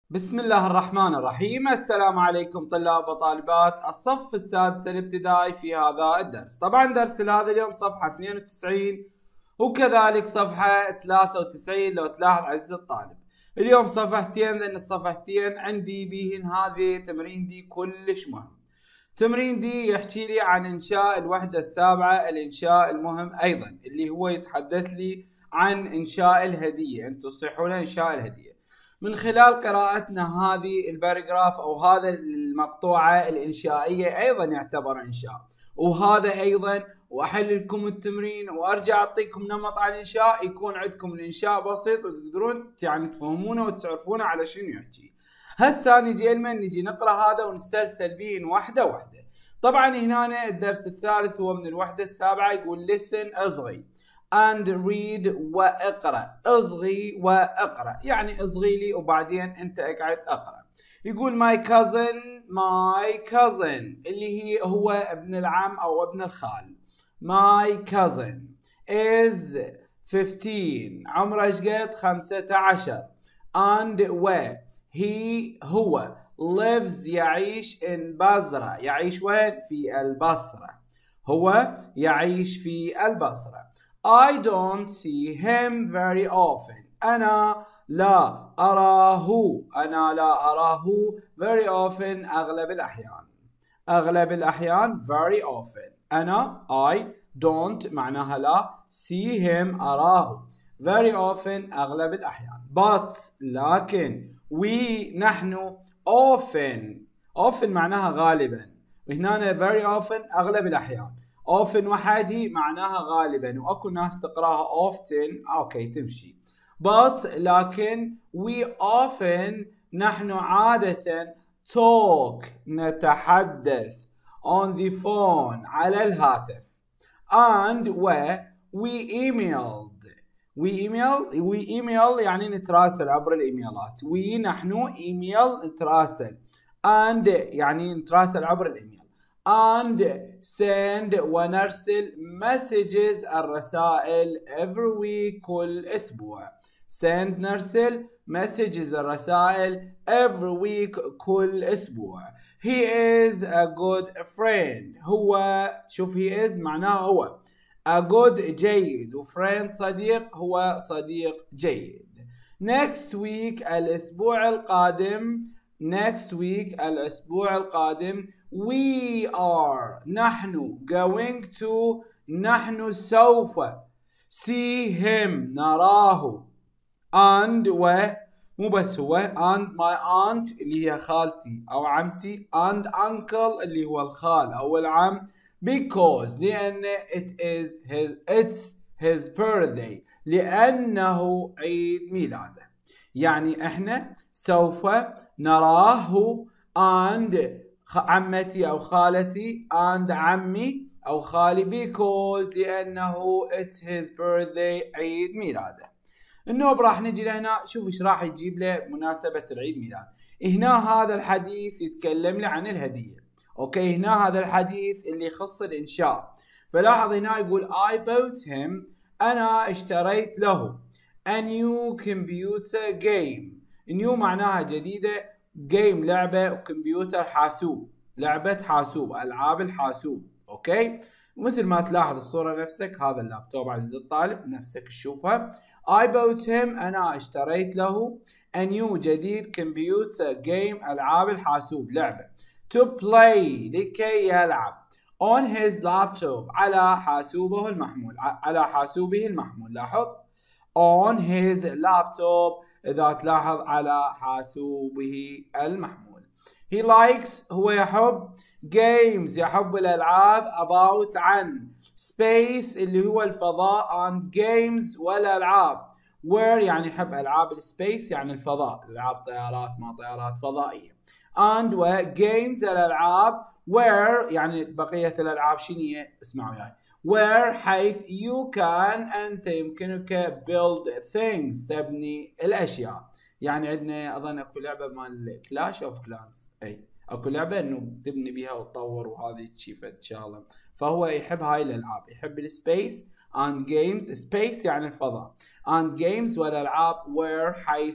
بسم الله الرحمن الرحيم. السلام عليكم طلاب وطالبات الصف السادس الابتدائي في هذا الدرس. طبعا درس هذا اليوم صفحة 92 وكذلك صفحة 93 لو تلاحظ عزيزي الطالب. اليوم صفحتين لأن الصفحتين عندي بيهن هذه تمرين دي كلش مهم. تمرين دي يحكي لي عن إنشاء الوحدة السابعة، الإنشاء المهم أيضا اللي هو يتحدث لي عن إنشاء الهدية. أنتم تصيحون إنشاء الهدية من خلال قراءتنا هذه الباراجراف أو هذا المقطوعة الإنشائية أيضا يعتبر إنشاء، وهذا أيضا وأحل لكم التمرين وأرجع أعطيكم نمط على الإنشاء، يكون عندكم الإنشاء بسيط وتقدرون يعني تفهمونه وتعرفونه على شنو يحكي. هسه نجي نقرأ هذا ونسلسل بين واحدة واحدة. طبعا هنا الدرس الثالث هو من الوحدة السابعة، يقول listen اصغي and read واقرأ. اصغي واقرأ يعني اصغي لي وبعدين انت اقعد اقرأ. يقول my cousin اللي هو ابن العم او ابن الخال. my cousin is 15 عمره ايش قد 15 and هو lives يعيش in بصرة. يعيش وين؟ في البصرة. هو يعيش في البصرة. I don't see him very often. أنا لا أراه very often أغلب الأحيان very often. أنا I don't معناها لا، see him أراه very often أغلب الأحيان. But لكن نحن often معناها غالبا، وهنا very often أغلب الأحيان. often وحدي معناها غالبا، واكو ناس تقراها often اوكي تمشي. but لكن we often نحن عادة talk نتحدث on the phone على الهاتف. and we email يعني نتراسل عبر الايميلات. نحن ايميل نتراسل and يعني نتراسل عبر الايميل. and send ونرسل messages الرسائل every week كل أسبوع. send نرسل messages الرسائل every week كل أسبوع. he is a good friend. هو شوف he is معناه هو a good جيد، وفريند صديق، هو صديق جيد. next week الأسبوع القادم we are نحن going to نحن سوف see him نراه and مو بس هو and my aunt اللي هي خالتي أو عمتي and uncle اللي هو الخال أو العم because لأن it's his birthday لأنه عيد ميلاده. يعني احنا سوف نراه and عمتي او خالتي and عمي او خالي because لانه it's his birthday عيد ميلاده. النوب راح نجي لهنا، شوف ايش راح يجيب له مناسبة العيد ميلاد. هنا هذا الحديث يتكلم لي عن الهدية. اوكي هنا هذا الحديث اللي يخص الانشاء. فلاحظ هنا يقول I bought him انا اشتريت له a new computer game. new معناها جديدة، game لعبة، وكمبيوتر حاسوب، لعبة حاسوب، ألعاب الحاسوب. أوكي مثل ما تلاحظ الصورة نفسك، هذا اللابتوب عزيزي الطالب نفسك تشوفها. I bought him أنا اشتريت له a new جديد computer game ألعاب الحاسوب لعبة to play لكي يلعب on his laptop على حاسوبه المحمول. لاحظ on his laptop إذا تلاحظ على حاسوبه المحمول. he likes هو يحب games يحب الألعاب about عن space اللي هو الفضاء and games والألعاب where يعني يحب ألعاب السبيس يعني الفضاء، ألعاب طيارات ما طيارات فضائية and games الألعاب where يعني بقية الألعاب شنية اسمعوا وياي where حيث you can أنت يمكنك build things تبني الأشياء. يعني عندنا أظن أكو لعبة مال كلاش أوف كلانز، أي أكو لعبة إنه تبني بيها وتطور وهذه تشيفت شغلة. فهو يحب هاي الألعاب، يحب السبيس and games space يعني الفضاء and games والألعاب where حيث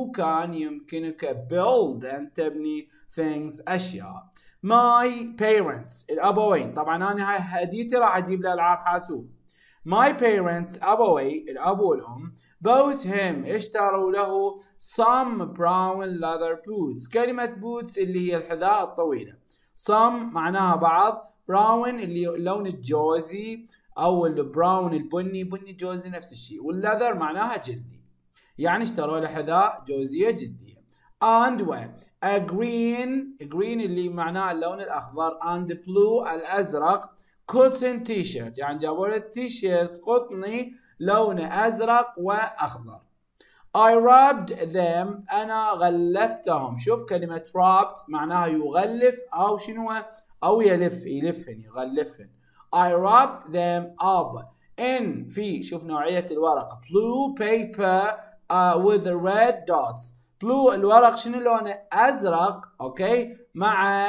يمكنك build أن تبني things أشياء. my parents الأبوين، طبعا أنا هاي هديتي راح أجيب له ألعاب حاسوب. my parents أبوي الأب والأم bought him اشتروا له some brown leather boots. كلمة boots اللي هي الحذاء الطويلة، some معناها بعض، brown اللي اللون الجوزي أو البراون البني، بني جوزي نفس الشيء، والleather معناها جلدي، يعني اشتروا له حذاء جوزية جلدية. and a green اللي معناه اللون الأخضر and blue الأزرق cotton t-shirt يعني جابوا له تيشيرت قطني لونه أزرق وأخضر. I wrapped them أنا غلفتهم. شوف كلمة wrapped معناها يغلف أو شنو أو يلفهن يغلفهن. I wrapped them up in في شوف نوعية الورقة blue paper with red dots. blue الورق شنو لونه أزرق أوكي مع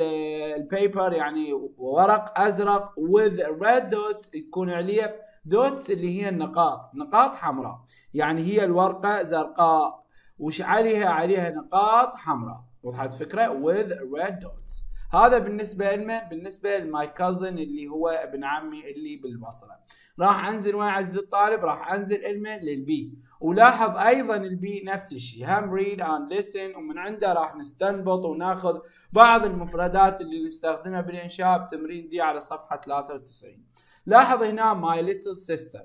البيبر يعني ورق أزرق with red dots يكون عليه دوتس اللي هي نقاط حمراء، يعني هي الورقة زرقاء وش عليها نقاط حمراء. وضحت فكرة with red dots. هذا بالنسبة لمن؟ بالنسبة لماي كازن اللي هو ابن عمي اللي بالبصرة. راح انزل وين عزيزي الطالب؟ راح انزل المن للبي، ولاحظ ايضا البي نفس الشيء هم read and listen، ومن عنده راح نستنبط وناخذ بعض المفردات اللي نستخدمها بالانشاء بتمرين دي على صفحة 93. لاحظ هنا my little sister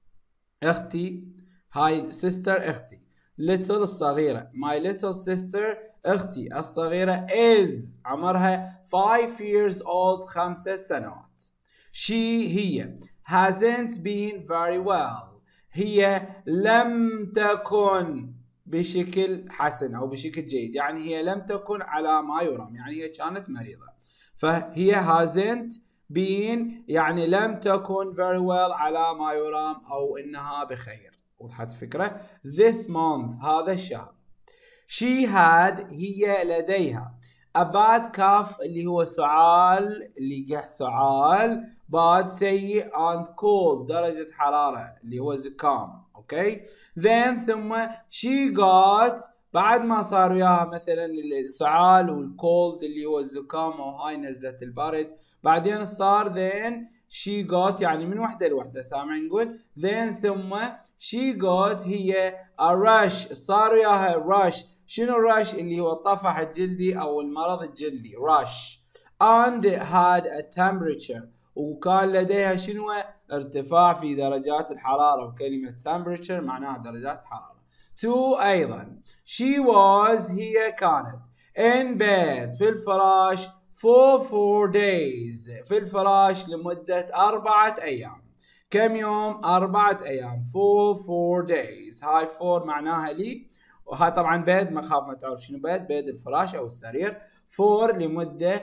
اختي، هاي sister اختي، little الصغيرة my little sister اختي الصغيرة is عمرها 5 years old 5 سنوات. she هي hasn't been very well هي لم تكن بشكل حسن او بشكل جيد، يعني هي لم تكن على ما يرام، يعني هي كانت مريضة، فهي hasn't been يعني لم تكن very well على ما يرام او انها بخير. وضحت فكرة؟ this month هذا الشهر. she had هي لديها a bad cough اللي هو سعال اللي قح سعال، bad سيء and cold درجة حرارة اللي هو زكام اوكي. then ثم she got بعد ما صار وياها مثلا السعال والكولد اللي هو الزكام وهاي نزلة البرد، بعدين صار then she got يعني من وحدة لوحدة سامع نقول then ثم she got هي a rush صار وياها rush. شنو rush؟ اللي هو الطفح الجلدي او المرض الجلدي rush. and had a temperature وكان لديها شنو؟ ارتفاع في درجات الحرارة، وكلمة temperature معناها درجات حرارة. 2 ايضا she was هي كانت in bed في الفراش for 4 days في الفراش لمدة 4 أيام. كم يوم؟ 4 أيام for 4 days. هاي 4 معناها لي، وهاي طبعا بيد ما خاف ما تعرف شنو بيد الفراش أو السرير. 4 لمدة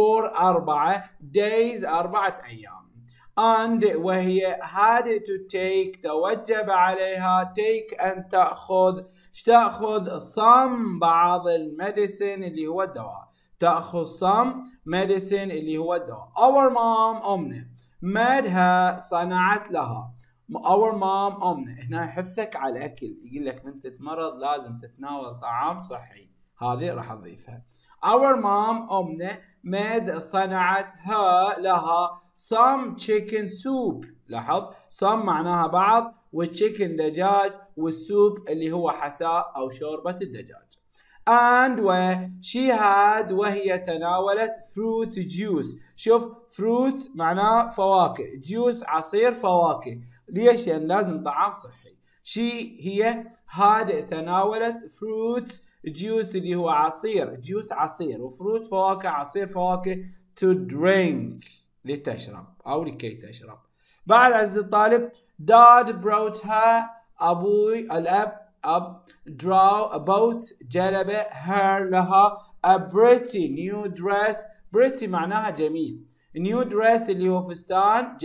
4 days 4 أيام. and وهي had to take توجب عليها take أن تأخذ some بعض الميديسين اللي هو الدواء، تأخذ some medicine اللي هو الدواء. our mom أمنا مادها صنعت لها. our mom أمنا هنا يحثك على الأكل، يقول لك من تتمرض لازم تتناول طعام صحي، هذه راح أضيفها. our mom أمنا ماد صنعتها لها some chicken soup. لاحظ some معناها بعض، والchicken دجاج، والسوب اللي هو حساء أو شوربة الدجاج. and she had وهي تناولت fruit juice. شوف fruit معناه فواكه، juice عصير فواكه، ليش؟ يعني لازم طعام صحي. she هي had تناولت fruit juice اللي هو عصير، juice عصير، وفروت فواكه عصير فواكه to drink لتشرب أو لكي تشرب. بعد عزيزي الطالب dad brought her أبوي الأب about جلب her لها a pretty new dress. pretty معناها جميل، new dress اللي هو فستان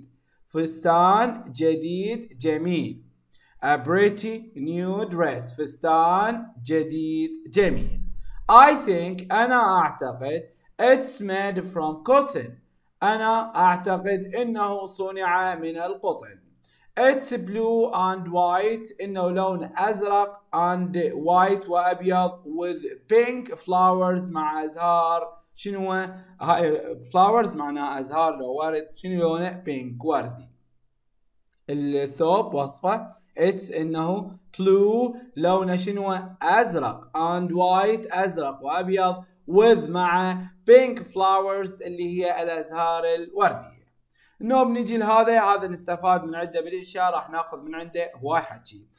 جديد جميل. a pretty new dress فستان جديد جميل. I think أنا أعتقد it's made from cotton أنا أعتقد إنه صنع من القطن. It's blue and white. إنه لون أزرق and white وأبيض with pink flowers مع أزهار. شنو هاي flowers معناها أزهار لو ورد. شنو لونه؟ pink وردي. الثوب وصفه it's إنه blue لونه شنو؟ أزرق and white أزرق وأبيض with مع pink flowers اللي هي الأزهار الوردية. انه بنجي هذا نستفاد من عنده بالانشاء. راح ناخذ من عنده هواي حكي.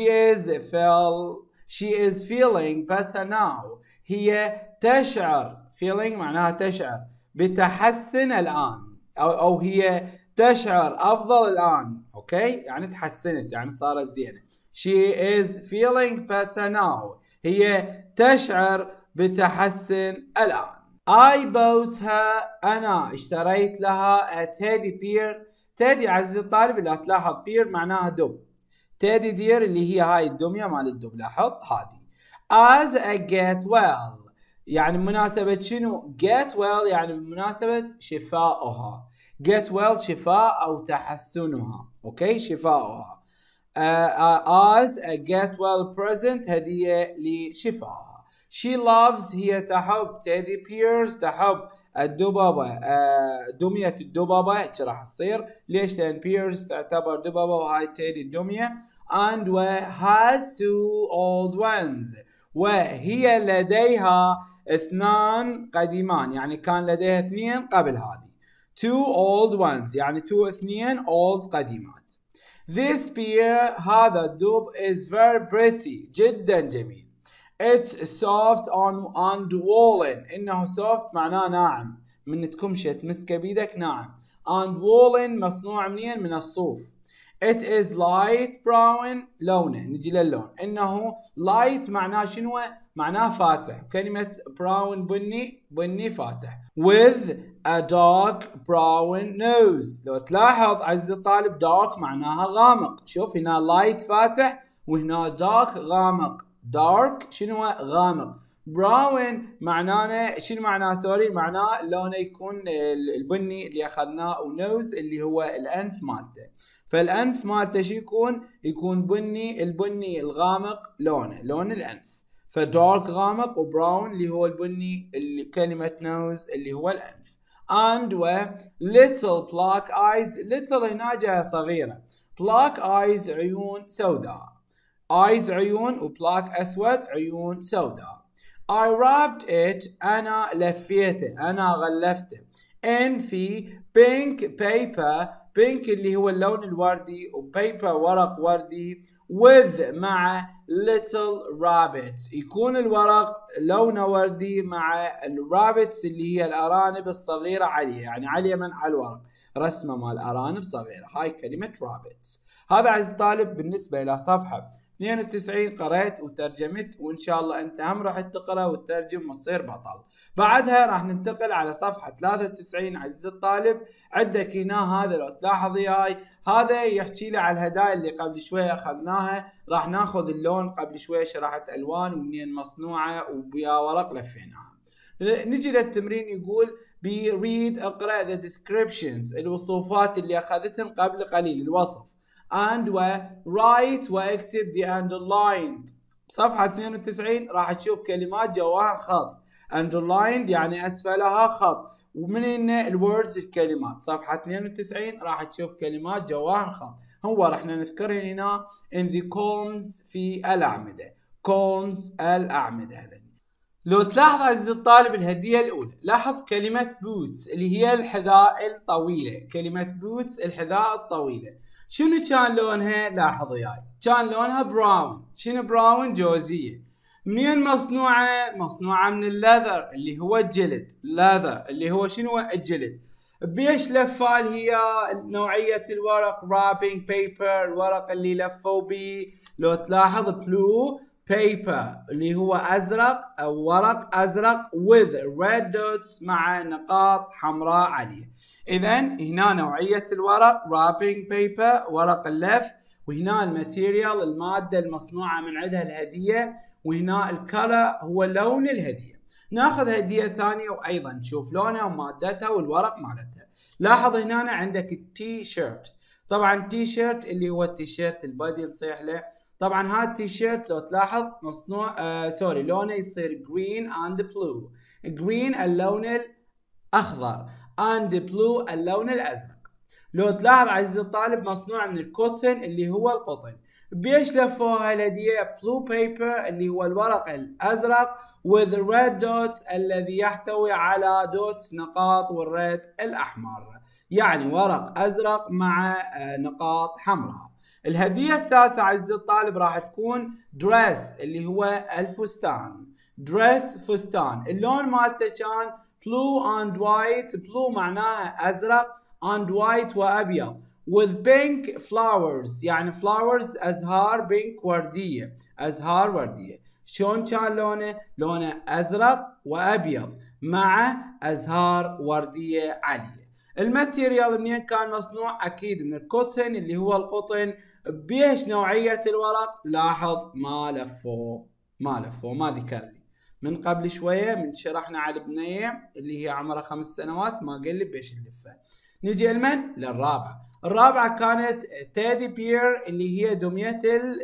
she is feeling better now. هي تشعر feeling معناها تشعر بتحسن الان او هي تشعر افضل الان. اوكي يعني تحسنت يعني صارت زينه. she is feeling better now. هي تشعر بتحسن الان. I bought her. أنا اشتريت لها a teddy bear. تيدي عزيزي الطالب لا تلاحظ bear معناها دب. تيدي دير اللي هي هاي الدمية مال الدب. لاحظ هذه. as a get well يعني بمناسبة شنو؟ get well يعني بمناسبة شفائها. get well شفاء أو تحسنها. أوكي شفائها. as a get well present هدية لشفائها. She loves هي تحب teddy bears تحب الدببة. دمية الدببة هيك راح تصير. ليش؟ لأن bears تعتبر دببة وهاي teddy الدمية. and has two old ones وهي لديها اثنان قديمان يعني كان لديها اثنين قبل هذه. two old ones يعني اثنين old قديمات. This bear هذا الدب is very pretty جدا جميل. It's soft and woolen. إنه soft معناه ناعم من تكمشة تمسكه بيدك ناعم. and woolen مصنوع منين؟ من الصوف. It is light brown لونه. نجي للون. إنه light معناه شنو؟ معناه فاتح. كلمة brown بني فاتح. with a dark brown nose. لو تلاحظ عزيزي الطالب dark معناها غامق. شوف هنا light فاتح وهنا dark غامق. dark شنو؟ غامق. brown معناه شنو معناه؟ سوري معناه لونه يكون البني اللي اخذناه ونوز اللي هو الانف مالته. فالانف مالته شو يكون بني. البني الغامق لون الانف. فدارك غامق وبراون اللي هو البني اللي كلمة نوز اللي هو الانف. and little black eyes. little هنا جايه صغيرة. black eyes عيون سوداء. eyes عيون وبلاك أسود عيون سوداء. I wrapped it أنا لفيته أنا غلفته in في pink paper. pink اللي هو اللون الوردي وpaper ورق وردي with مع little rabbits. يكون الورق لونه وردي مع الرابتس اللي هي الأرانب الصغيرة عليه يعني على اليمن على الورق رسمة مال أرانب صغيرة. هاي كلمة rabbits. هذا عزيزي الطالب بالنسبة إلى صفحة 92 قرأت وترجمت وإن شاء الله أنت هم راح تقرأ وتترجم وتصير بطل. بعدها راح ننتقل على صفحة 93 عزيزي الطالب. عندك هنا هذا لو تلاحظ وياي هذا يحكي لي على الهدايا اللي قبل شوية أخذناها. راح ناخذ اللون قبل شوية شرحت ألوان ومنين مصنوعة وبيا ورق لفيناها. نجي للتمرين يقول read اقرأ the descriptions الوصوفات اللي أخذتهم قبل قليل الوصف. and write واكتب the underlined. بصفحة 92 راح تشوف كلمات جواها خط. underlined يعني أسفلها خط ومن هنا الwords الكلمات. صفحة 92 راح تشوف كلمات جواها خط. هو راح نذكرها هنا in the columns في الأعمدة. columns الأعمدة. لو تلاحظ عزيزي الطالب الهدية الأولى لاحظ كلمة boots اللي هي الحذاء الطويلة. كلمة boots الحذاء الطويلة. شنو كان لونها؟ لاحظ وياي كان لونها براون. شنو براون؟ جوزية. منين مصنوعة؟ مصنوعة من الليذر اللي هو الجلد. leather اللي هو شنو؟ الجلد. بيش لفال هي نوعية الورق wrapping paper الورق اللي لفوا بيه. لو تلاحظ blue paper اللي هو أزرق أو ورق أزرق with red dots مع نقاط حمراء عليه. إذن هنا نوعية الورق wrapping paper ورق اللف وهنا الماتيريال المادة المصنوعة من عندها الهدية وهنا الكلر هو لون الهدية. ناخذ هدية ثانية وأيضا نشوف لونها ومادتها والورق مالتها. لاحظ هنا عندك التي شيرت. طبعا تي شيرت اللي هو التيشيرت البادي نصيح له. طبعا هذا التيشيرت لو تلاحظ مصنوع لونه يصير جرين اند بلو. جرين اللون الاخضر اند بلو اللون الازرق. لو تلاحظ عزيزي الطالب مصنوع من الكوتن اللي هو القطن. بيش لفوها الهدية بلو بيبر اللي هو الورق الازرق with red dots الذي يحتوي على دوتس نقاط والريد الاحمر، يعني ورق ازرق مع نقاط حمراء. الهدية الثالثة عزيزي الطالب راح تكون دريس اللي هو الفستان. دريس فستان، اللون مالته كان blue and white. blue معناها ازرق and white وابيض with pink flowers، يعني flowers ازهار pink وردية، ازهار وردية. شلون كان لونه؟ لونه ازرق وابيض مع ازهار وردية عالية. الماتيريال منين كان مصنوع؟ اكيد من الكوتن اللي هو القطن. بيش نوعية الورق؟ لاحظ ما لفوه ما ذكر لي. من قبل شوية من شرحنا على البنية اللي هي عمرها 5 سنوات ما قال لي بيش نلفها. نجي لمن؟ للرابعة. الرابعة كانت تيدي بير اللي هي دمية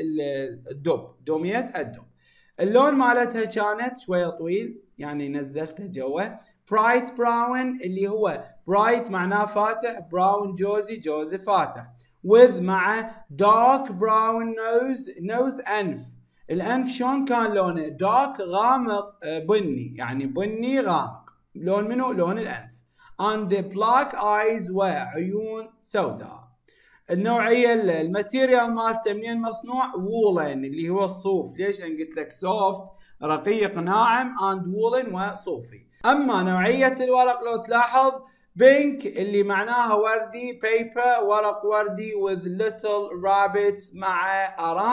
الدب، دمية الدب. اللون مالتها كانت شوية طويل، يعني نزلتها جوا. برايت براون اللي هو برايت معناه فاتح، براون جوزي فاتح. with مع dark brown nose أنف. الأنف شلون كان لونه؟ dark غامق بني، يعني بني غامق. لون منو؟ لون الأنف. and black eyes وعيون سوداء. النوعية الماتيريال مالته منين مصنوع؟ وولن اللي هو الصوف. ليش؟ لأن قلت لك soft رقيق ناعم and woolen وصوفي. أما نوعية الورق لو تلاحظ بينك اللي معناها وردي، paper ورق وردي with little rabbits مع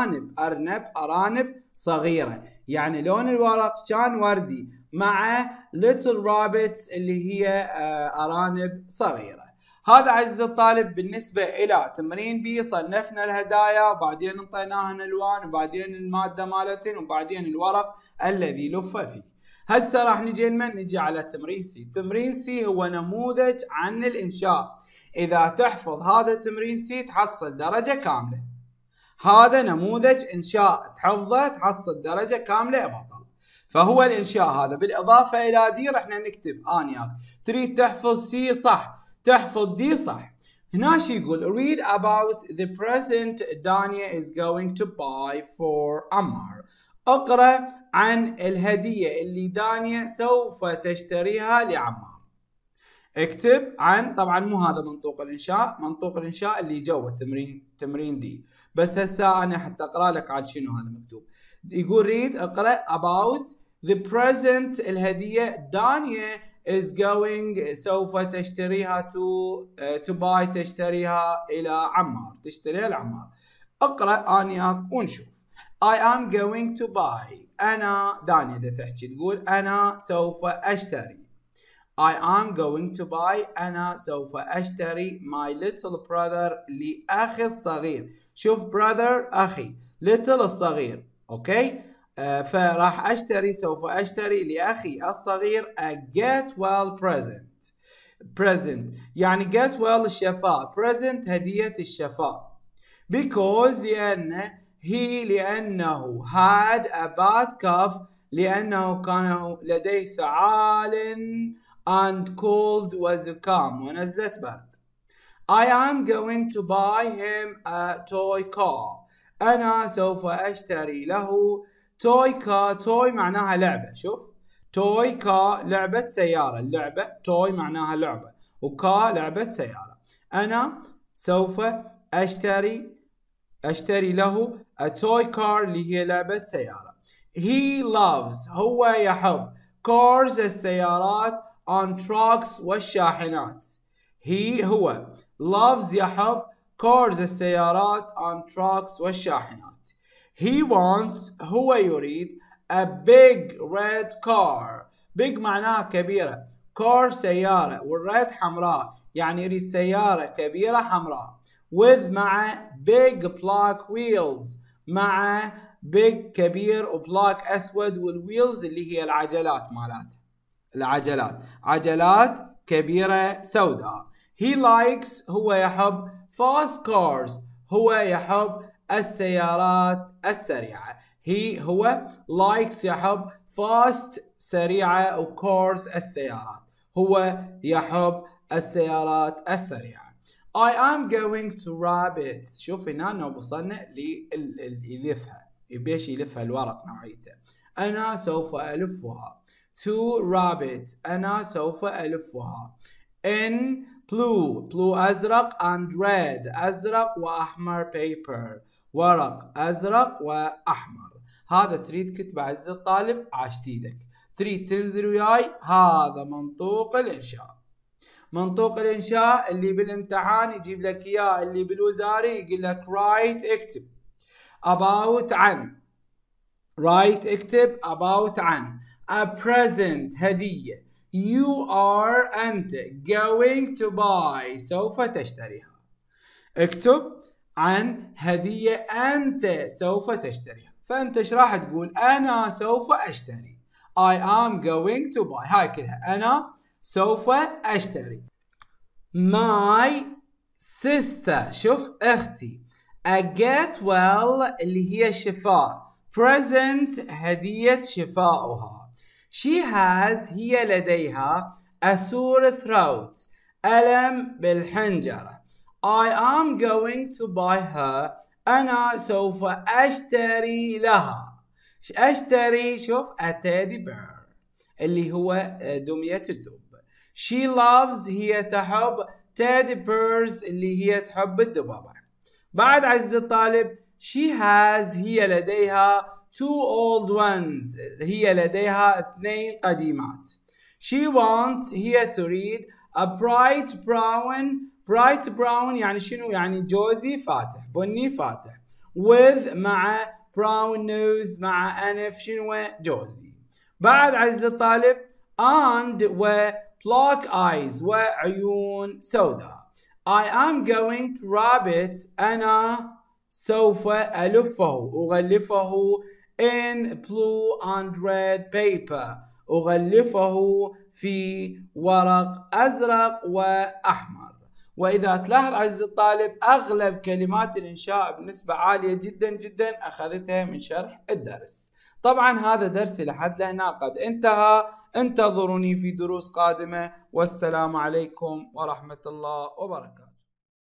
أرانب صغيرة. يعني لون الورق كان وردي مع little rabbits اللي هي أرانب صغيرة. هذا عزيزي الطالب بالنسبة إلى تمرين بي. صنفنا الهدايا وبعدين انطيناها الألوان وبعدين المادة مالتين وبعدين الورق الذي لف فيه. هسه راح نجي على تمرين سي. تمرين سي هو نموذج عن الإنشاء. إذا تحفظ هذا تمرين سي تحصل درجة كاملة. هذا نموذج إنشاء تحفظه تحصل درجة كاملة يا بطل. فهو الإنشاء هذا بالإضافة إلى دي رح نكتب آنيات. تريد تحفظ سي صح، تحفظ دي صح. هنا شي يقول read about the present Dania is going to buy for Ammar. اقرأ عن الهدية اللي دانيا سوف تشتريها لعمار. اكتب عن، طبعا مو هذا منطوق الإنشاء، منطوق الإنشاء اللي جوا تمرين دي. بس هسه أنا حتى أقرأ لك عن شنو هذا مكتوب. يقول read اقرأ about the present الهدية دانيا is going سوف تشتريها to buy تشتريها إلى عمار، تشتريها لعمار. اقرأ آنياك ونشوف. I am going to buy. أنا دانيا دا تحكي تقول أنا سوف أشتري. I am going to buy. أنا سوف أشتري my little brother لأخي الصغير. شوف brother أخي، little الصغير. أوكي فراح أشتري، سوف أشتري لأخي الصغير a get well present يعني get well الشفاء، present هدية الشفاء. because لأنه had a bad cough لأنه كان لديه سعال and cold وزكام ونزلة برد. I am going to buy him a toy car. أنا سوف أشتري له toy car. toy معناها لعبة. شوف toy car لعبة سيارة. اللعبة toy معناها لعبة وكا لعبة سيارة. أنا سوف أشتري له a toy car اللي هي لعبة سيارة. He loves هو يحب cars السيارات and trucks والشاحنات. هو loves يحب cars السيارات and trucks والشاحنات. He wants هو يريد a big red car. big معناها كبيرة، car سيارة والred حمراء، يعني يريد سيارة كبيرة حمراء. with مع big black wheels مع big كبير وبلاك أسود والwheels اللي هي العجلات مالته، عجلات كبيرة سوداء. he likes هو يحب fast cars. هو يحب السيارات السريعة. هو likes يحب fast سريعة و cars السيارات. هو يحب السيارات السريعة. I am going to wrap it. شوف هنا وصلنا ليلفها. بيش يلفها الورق نوعيته. أنا سوف ألفها. To wrap it. أنا سوف ألفها. In blue أزرق and red أزرق وأحمر paper ورق أزرق وأحمر. هذا تريد كتبه عز الطالب عاشت ايدك. تريد تنزل وياي هذا منطوق الإنشاء. منطوق الإنشاء اللي بالامتحان يجيب لك إياه، اللي بالوزاري يقول لك write اكتب about عن. write اكتب about عن. a present هدية. you are أنت going to buy سوف تشتريها. اكتب عن هدية أنت سوف تشتريها. فأنت ايش راح تقول؟ أنا سوف أشتري. I am going to buy. هاي كلها أنا سوف أشتري. My sister شوف أختي. a get well اللي هي شفاء. present هدية شفاؤها. she has هي لديها a sore throat ألم بالحنجرة. I am going to buy her أنا سوف أشتري لها. أشتري شوف a teddy bear اللي هو دمية الدب. she loves هي تحب teddy bears اللي هي تحب الدبابة. بعد عزيزي الطالب she has هي لديها two old ones هي لديها 2 قديمات. she wants هي تريد a bright brown يعني شنو؟ يعني جوزي فاتح بني فاتح with مع brown nose مع أنف شنو؟ جوزي. بعد عزيزي الطالب and و black eyes وعيون سوداء. I am going to wrap it أنا سوف ألفه أغلفه in blue and red paper أغلفه في ورق أزرق وأحمر. وإذا تلاحظ عزيزي الطالب أغلب كلمات الإنشاء بنسبة عالية جدا جدا أخذتها من شرح الدرس. طبعا هذا درسي لحد لهنا قد انتهى. انتظروني في دروس قادمة والسلام عليكم ورحمة الله وبركاته.